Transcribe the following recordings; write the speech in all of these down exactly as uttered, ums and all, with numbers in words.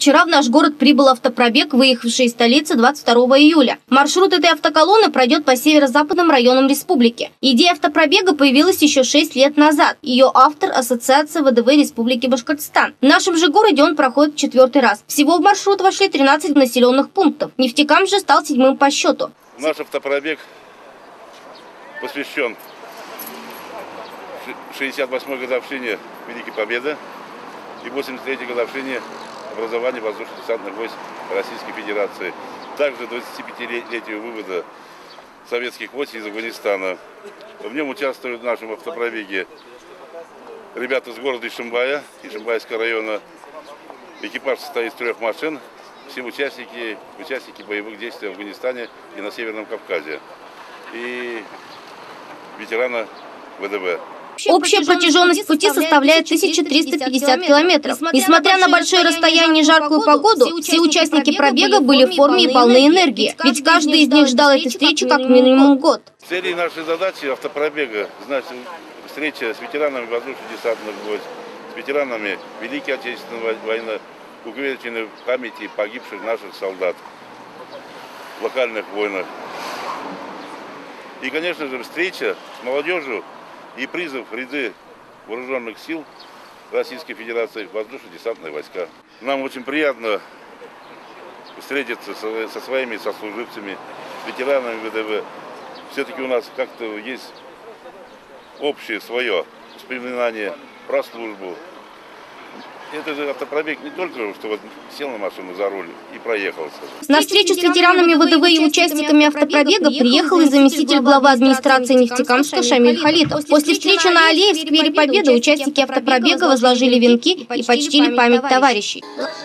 Вчера в наш город прибыл автопробег, выехавший из столицы двадцать второго июля. Маршрут этой автоколонны пройдет по северо-западным районам республики. Идея автопробега появилась еще шесть лет назад. Ее автор – Ассоциация ВДВ Республики Башкортостан. В нашем же городе он проходит в четвертый раз. Всего в маршрут вошли тринадцать населенных пунктов. Нефтекамск же стал седьмым по счету. Наш автопробег посвящен шестьдесят восьмой годовщине Великой Победы и восемьдесят третьей годовщине образования воздушно-десантных войск Российской Федерации. Также двадцатипятилетию вывода советских войск из Афганистана. В нем участвуют в нашем автопробеге ребята из города Ишимбая, Ишимбайского района. Экипаж состоит из трех машин. Все участники, участники боевых действий в Афганистане и на Северном Кавказе. И ветераны ВДВ. Общая протяженность пути составляет тысяча триста пятьдесят километров. Несмотря на большое расстояние и жаркую погоду, все участники пробега были в форме и полны энергии. Ведь каждый из них ждал этой встречи как минимум год. Целью нашей задачи автопробега, значит, встреча с ветеранами воздушно-десантных войск, с ветеранами Великой Отечественной войны, увековеченной памяти погибших наших солдат в локальных войнах. И, конечно же, встреча с молодежью и призыв в ряды вооруженных сил Российской Федерации воздушно-десантные войска. Нам очень приятно встретиться со своими сослуживцами, с ветеранами ВДВ. Все-таки у нас как-то есть общее свое воспоминание про службу. Это же автопробег не только, что вот сел на машину за руль и проехался. На встречу с ветеранами ВДВ и участниками автопробега приехал и заместитель главы администрации Нефтекамска Шамиль Халитов. После встречи на аллее в сквере Победы участники автопробега возложили венки и почтили память товарищей.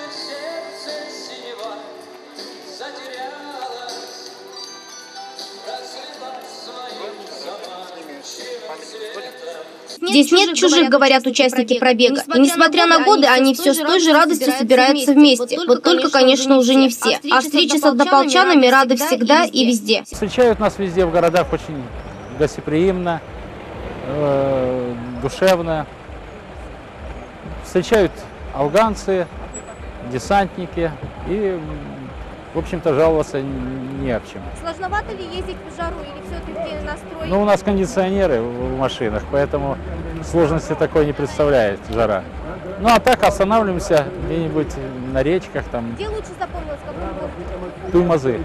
Здесь нет чужих, говорят участники пробега. И несмотря на годы, они все с той же радостью собираются вместе. Вот только, конечно, уже не все. А встречи с однополчанами рады всегда и везде. Встречают нас везде в городах очень гостеприимно, э, душевно. Встречают афганцы, десантники и, в общем-то, жаловаться не об чем. Сложновато ли ездить в жару или все-таки настрой? Ну, у нас кондиционеры в машинах, поэтому сложности такой не представляет жара. Ну, а так останавливаемся где-нибудь на речках там. Где лучше запомнилось, какой город? Туймазы.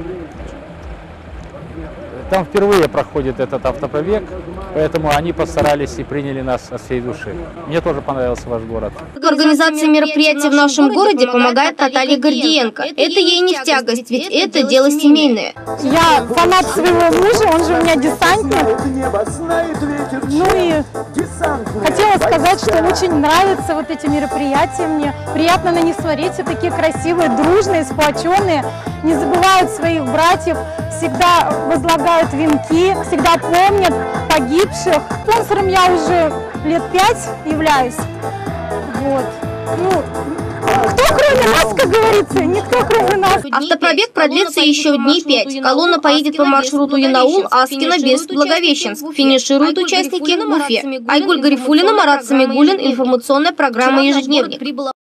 Там впервые проходит этот автопробег, поэтому они постарались и приняли нас от всей души. Мне тоже понравился ваш город. К организации мероприятий в нашем городе помогает Наталья Гордиенко. Это ей не в тягость, ведь это дело семейное. Я фанат своего мужа, он же у меня десантник. Ну и хотела сказать, что очень нравятся вот эти мероприятия мне. Приятно на них смотреть, все такие красивые, дружные, сплоченные. Не забывают своих братьев, всегда возлагают венки, всегда помнят погибших. Спонсором я уже лет пять являюсь. Вот. Ну, кто кроме нас, как говорится, никто кроме нас. Автопробег продлится еще дней пять. Колонна поедет по маршруту Янаул, Аскино, Беск, Благовещенск. Финишируют участники в Уфе. Айгуль Гарифуллина, Марат Самигуллин. Информационная программа «Ежедневник».